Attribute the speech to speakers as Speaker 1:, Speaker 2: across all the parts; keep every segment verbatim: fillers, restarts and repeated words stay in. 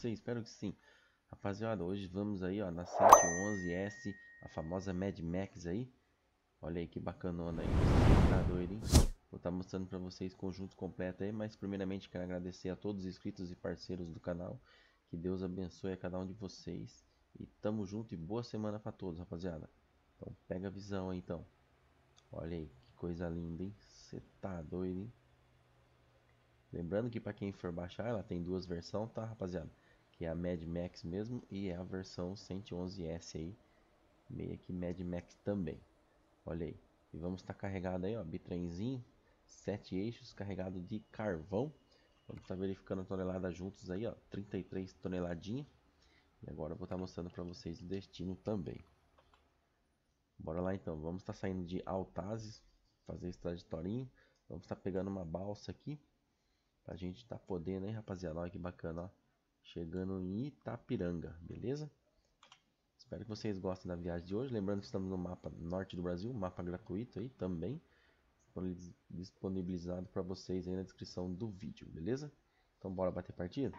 Speaker 1: vocês? Espero que sim. Rapaziada, hoje vamos aí, ó, na cento e onze S, a famosa Mad Max aí. Olha aí que bacanona aí, você tá doido, hein? Vou estar mostrando pra vocês conjunto completo aí, mas primeiramente quero agradecer a todos os inscritos e parceiros do canal. Que Deus abençoe a cada um de vocês. E tamo junto e boa semana pra todos, rapaziada. Então pega a visão aí, então. Olha aí, que coisa linda, hein? Você tá doido, hein? Lembrando que para quem for baixar, ela tem duas versões, tá, rapaziada? Que é a Mad Max mesmo e é a versão cento e onze S aí, meio que Mad Max também. Olha aí. E vamos estar tá carregado aí, ó, bitrenzinho, sete eixos carregado de carvão. Vamos estar tá verificando a tonelada juntos aí, ó, trinta e três toneladinhas. E agora eu vou estar tá mostrando para vocês o destino também. Bora lá então, vamos estar tá saindo de Altazes, fazer esse trajetorinho. Vamos estar tá pegando uma balsa aqui. A gente tá podendo, hein, rapaziada? Olha que bacana, ó. Chegando em Itapiranga, beleza? Espero que vocês gostem da viagem de hoje. Lembrando que estamos no mapa norte do Brasil, mapa gratuito aí também, disponibilizado para vocês aí na descrição do vídeo, beleza? Então bora bater partida?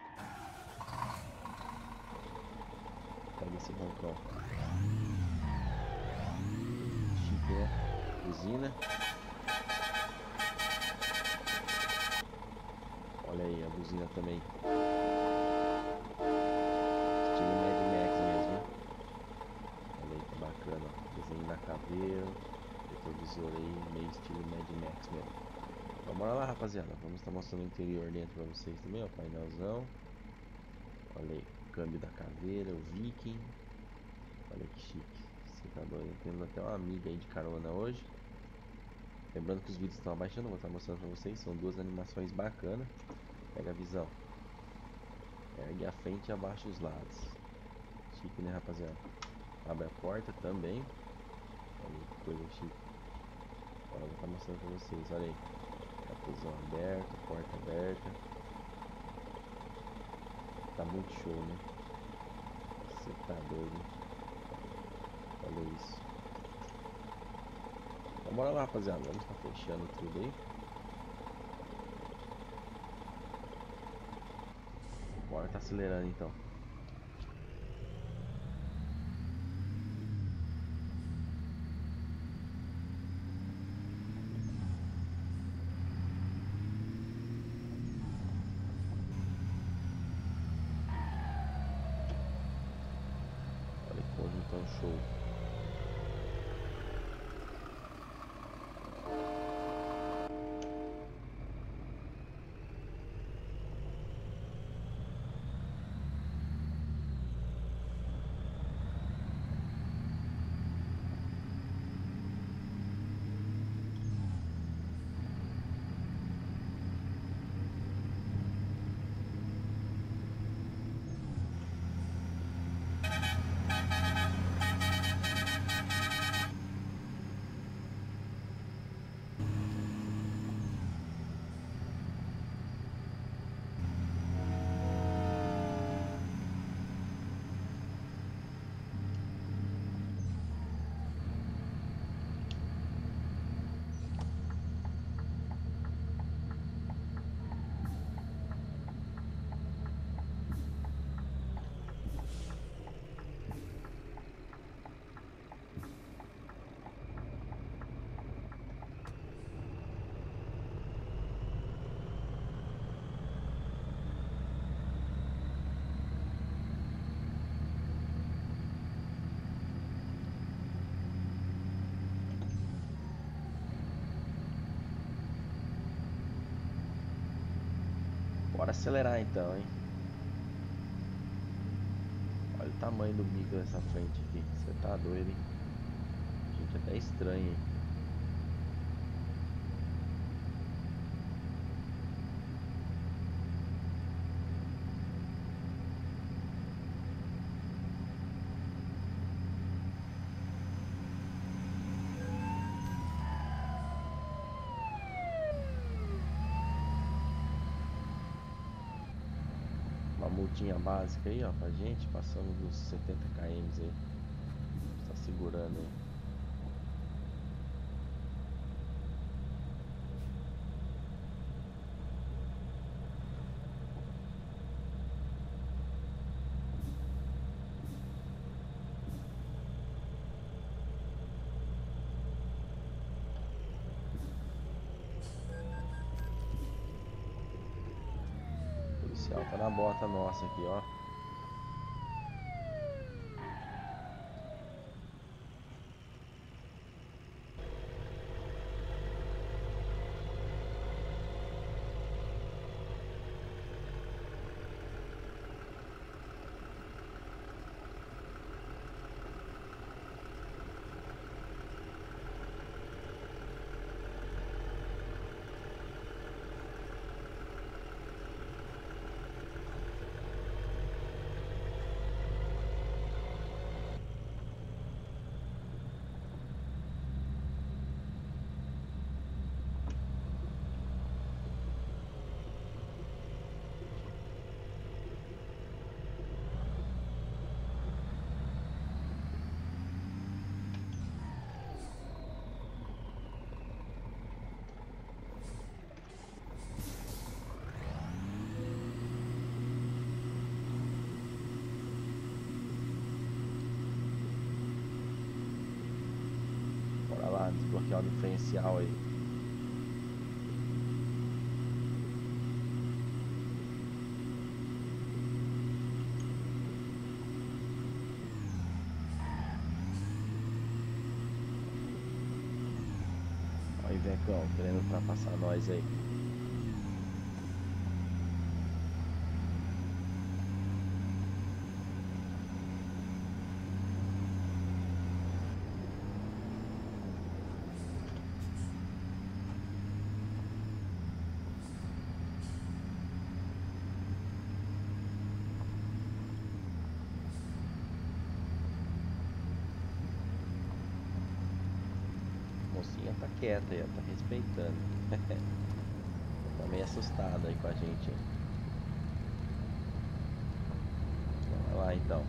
Speaker 1: Pega esse roncão. Chique, né? Buzina. Olha aí a buzina também. Estilo Mad Max mesmo, hein? Olha aí que bacana, ó. Desenho na caveira, retrovisor aí, meio estilo Mad Max mesmo. Então bora lá, rapaziada. Vamos estar mostrando o interior dentro pra vocês também, ó. Painelzão. Olha aí, o câmbio da caveira, o Viking. Olha que chique. Você tá doido? Temos até uma amiga aí de carona hoje. Lembrando que os vídeos estão abaixando, vou estar mostrando pra vocês. São duas animações bacanas. Pega a visão. Ergue a frente e abaixa os lados. Chique, né, rapaziada? Abre a porta também. Olha que coisa chique. Agora eu vou estar mostrando pra vocês. Olha aí. Capuzão aberto, porta aberta. Tá muito show, né? Você tá doido. Olha isso. Então bora lá, rapaziada. Vamos estar fechando tudo aí. Bora tá acelerando então. Olha que conjuntão show. Bora acelerar então, hein? Olha o tamanho do bico dessa frente aqui. Você tá doido, hein? Gente, até estranho, hein? Uma multinha básica aí, ó, pra gente. Passamos dos setenta quilômetros aí. Tá segurando aí. Volta na bota nossa aqui, ó. Bora lá, desbloquear o diferencial aí. Olha o Ivecão querendo ultrapassar nós aí. Mocinha tá quieta aí, ó, tá respeitando. Tá meio assustada aí com a gente. Vai lá então.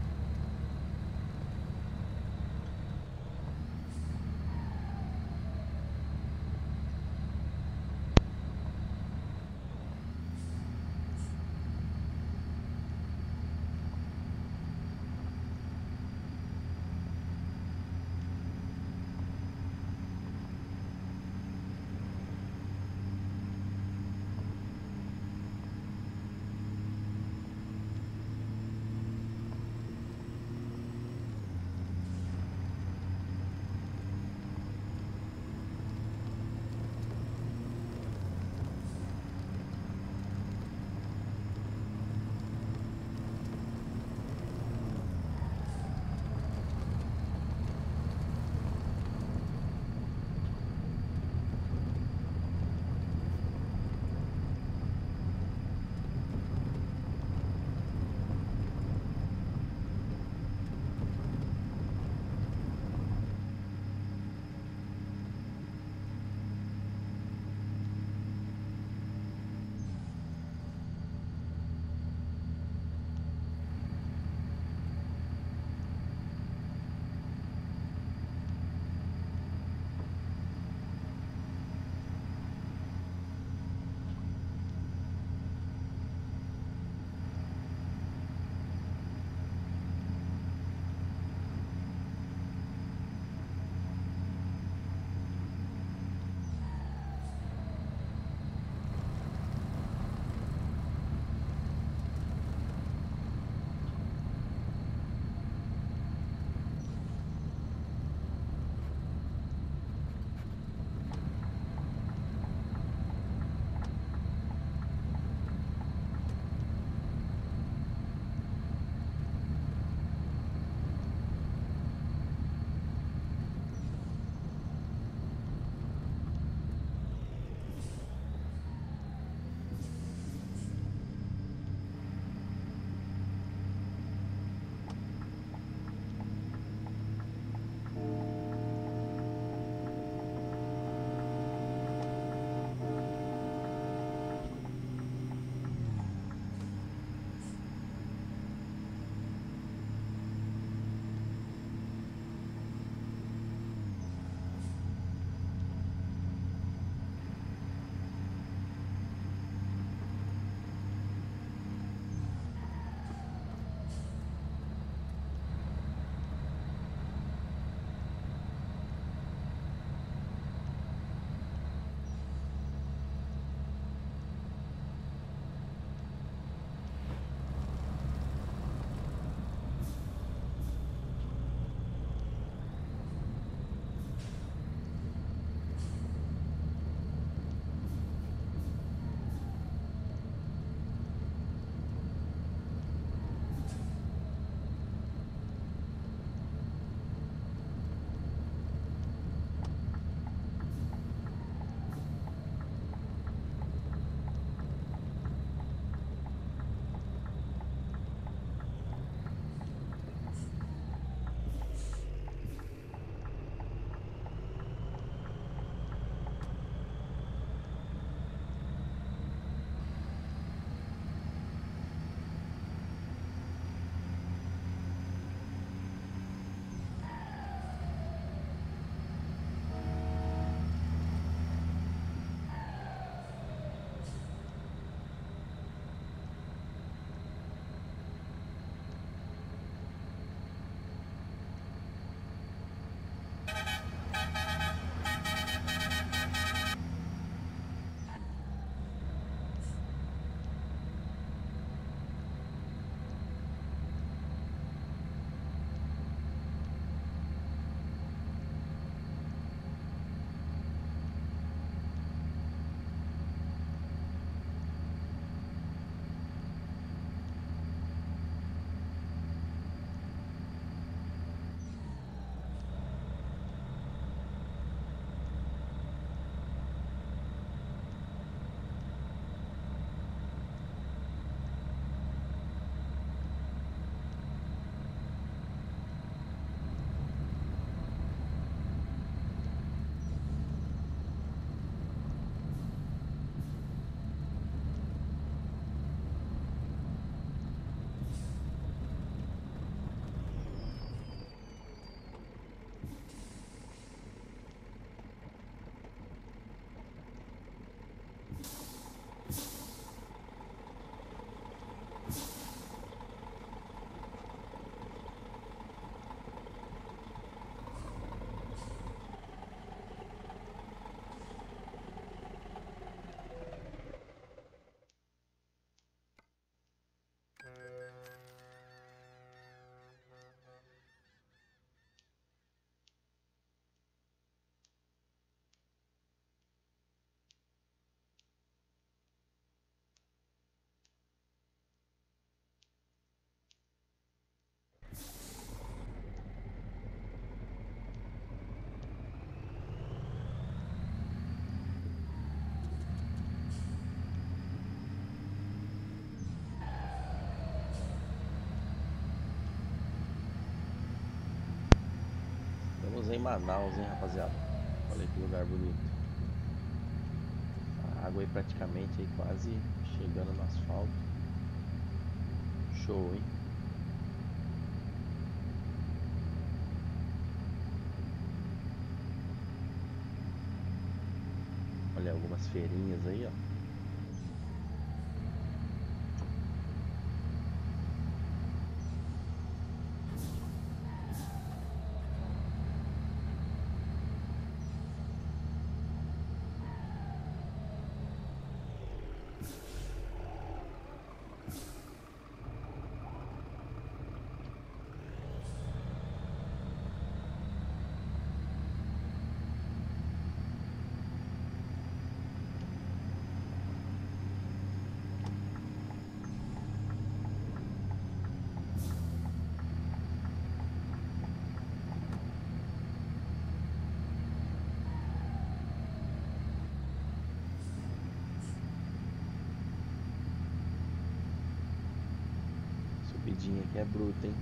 Speaker 1: Estamos em Manaus, hein, rapaziada? Olha que lugar bonito. A água aí praticamente aí quase chegando no asfalto. Show, hein? Olha algumas feirinhas aí, ó. Subidinha aqui é bruta, hein?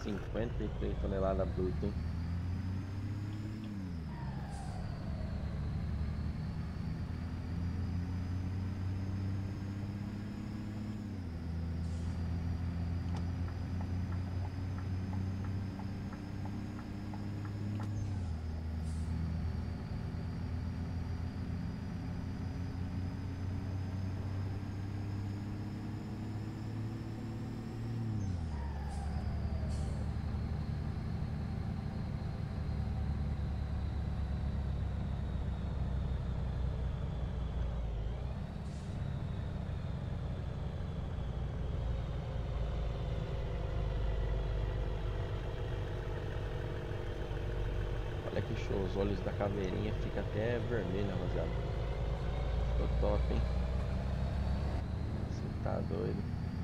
Speaker 1: cinquenta e três toneladas brutas, hein? Olha que show, os olhos da caveirinha ficam até vermelho, rapaziada. Ficou top, hein? Você tá doido.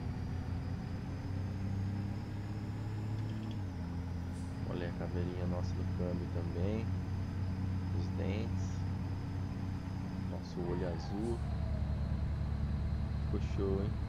Speaker 1: Olha a caveirinha nossa do câmbio também. Os dentes. Nosso olho azul. Ficou show, hein?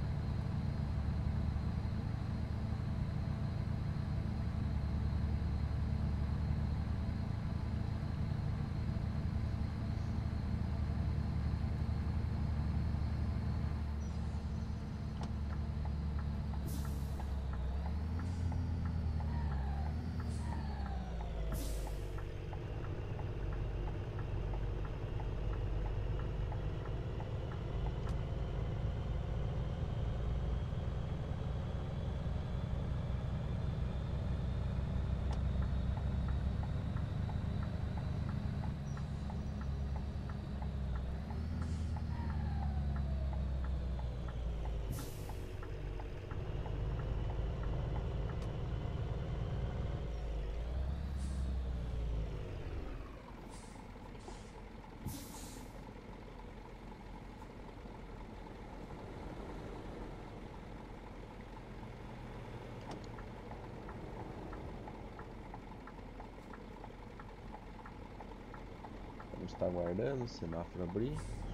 Speaker 1: Vamos estar aguardando o semáforo abrir.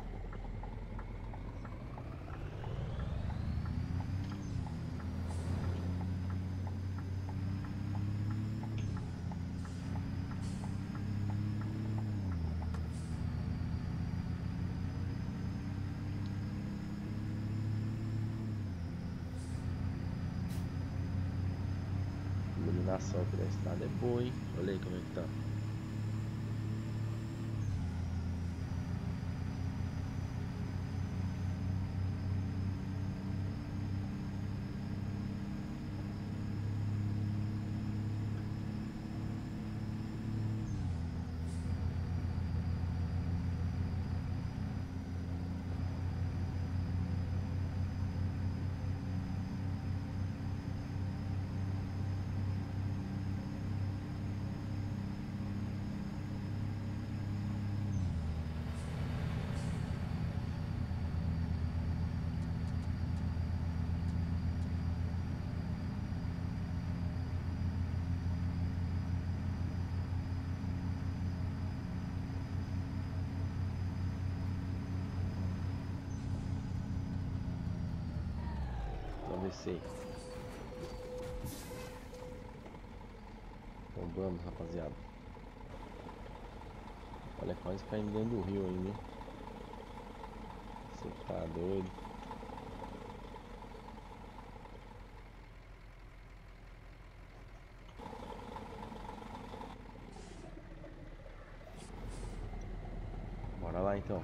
Speaker 1: A iluminação aqui da estrada é boa, hein? Olha aí como é que tá. Vamos descer. Então vamos, rapaziada. Olha, quase caindo dentro do rio ainda, hein? Você tá doido. Bora lá então.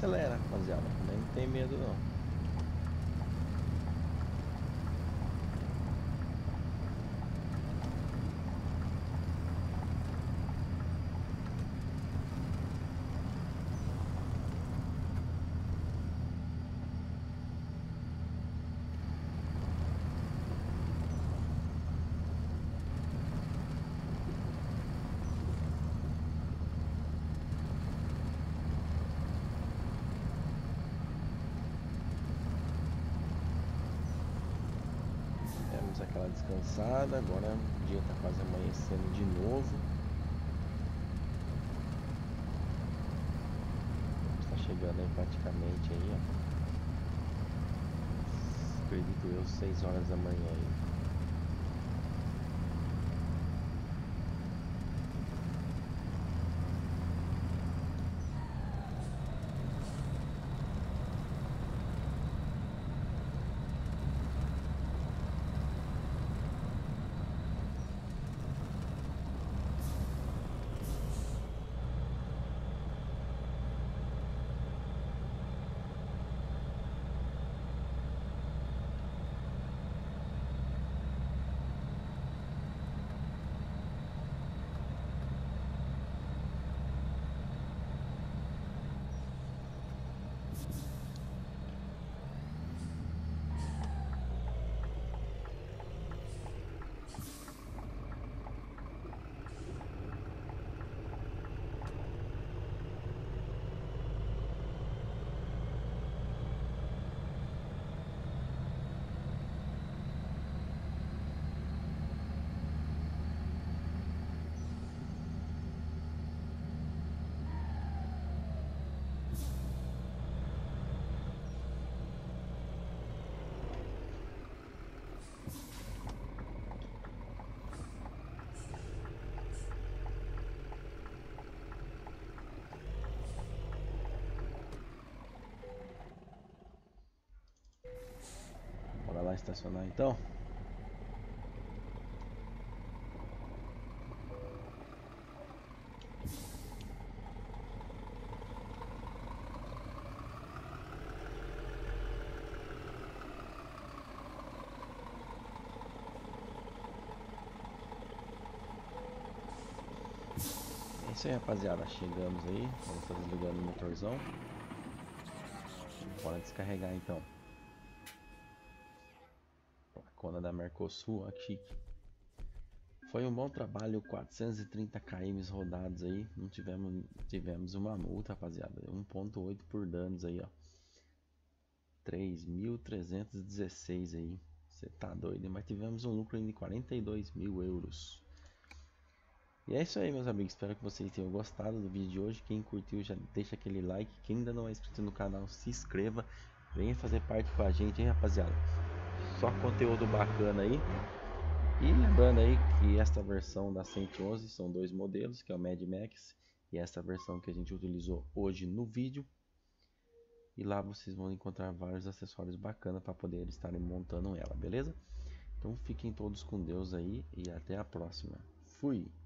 Speaker 1: acelera, rapaziada. Nem tem medo não. Aquela descansada, agora o dia tá quase amanhecendo de novo. Está chegando aí praticamente aí, ó. Acredito eu, seis horas da manhã aí. Bora lá estacionar então. É isso aí, rapaziada. Chegamos aí. Vamos estar desligando o motorzão. Bora descarregar então. Placona da Mercosul, aqui. Foi um bom trabalho, quatrocentos e trinta quilômetros rodados aí. Não tivemos, tivemos uma multa, rapaziada. um ponto oito por danos aí, ó. três mil trezentos e dezesseis aí. Você tá doido, hein? Mas tivemos um lucro de quarenta e dois mil euros. E é isso aí, meus amigos. Espero que vocês tenham gostado do vídeo de hoje. Quem curtiu, já deixa aquele like. Quem ainda não é inscrito no canal, se inscreva. Venha fazer parte com a gente, hein, rapaziada. Só conteúdo bacana aí. E lembrando aí que esta versão da cento e onze são dois modelos, que é o Mad Max e esta versão que a gente utilizou hoje no vídeo. E lá vocês vão encontrar vários acessórios bacanas para poder estarem montando ela, beleza? Então fiquem todos com Deus aí e até a próxima. Fui!